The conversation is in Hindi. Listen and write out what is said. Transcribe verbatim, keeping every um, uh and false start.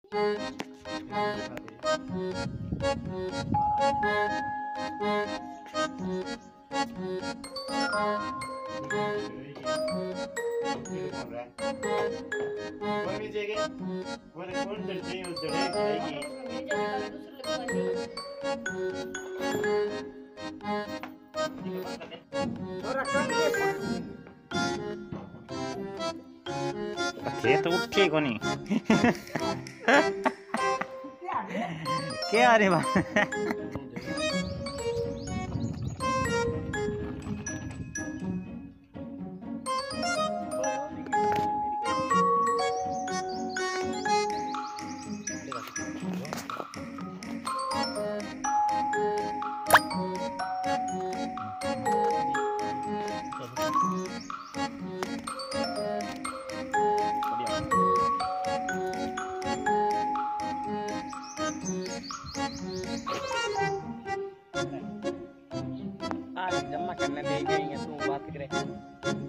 ये तो उठे को नहीं क्या रे बा जमा करने दे गई है तू बात करे।